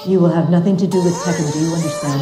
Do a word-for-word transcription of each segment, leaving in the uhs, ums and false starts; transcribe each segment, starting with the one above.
You will have nothing to do with Tekken, do you understand?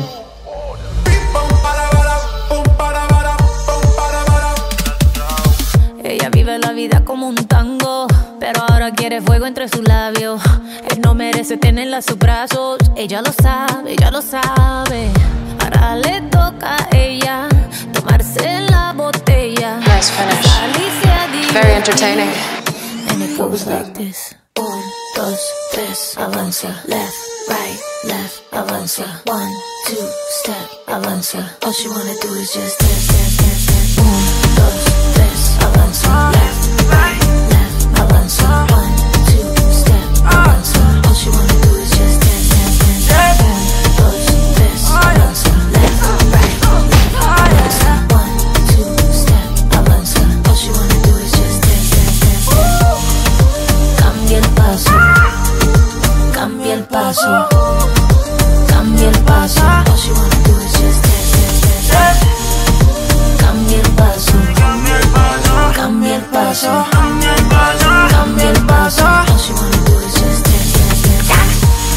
Ella vive la vida como un tango, pero ahora quiere fuego entre sus labios. Él no merece tenerla a sus brazos. Ella lo sabe, ella lo sabe. Ahora le toca a ella tomarse la botella. Nice finish. Very entertaining. And it goes like this. Un, dos, tres, avanza. Left, right, left, avanza. One, two, step, avanza. All she wanna do is just dance, dance, dance, dance. Un, dos, tres, avanza. Left, right, left, avanza. One, two, step, avanza. All she wanna do is just dance, dance, dance, dance. Un, dos, tres, avanza. Left, right, left, avanza. One, two, step, avanza. All she wanna do is just dance, dance, dance, dance. Cambia el paso, cambia el paso, cambia el paso. All she wanna do is just dance, dance, dance, dance. Cambia el paso, cambia el paso, cambia el paso, cambia el paso. All she wanna do is just dance, dance, dance, dance.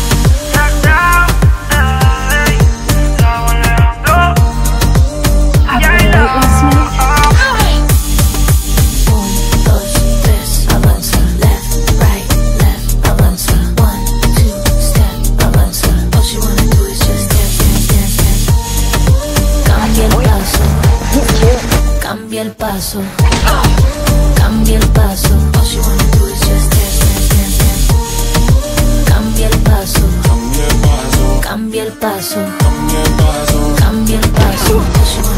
Un, dos, tres, avanza. Left, right, left, avanza. One, two, step, avanza. All she wanna do is just dance, dance, dance, dance. Cambia el paso, cambia el paso, cambia el paso. All she wanna do is just dance, dance, dance, dance. Cambia el paso, cambia el paso, cambia el paso, cambia el paso. All she wanna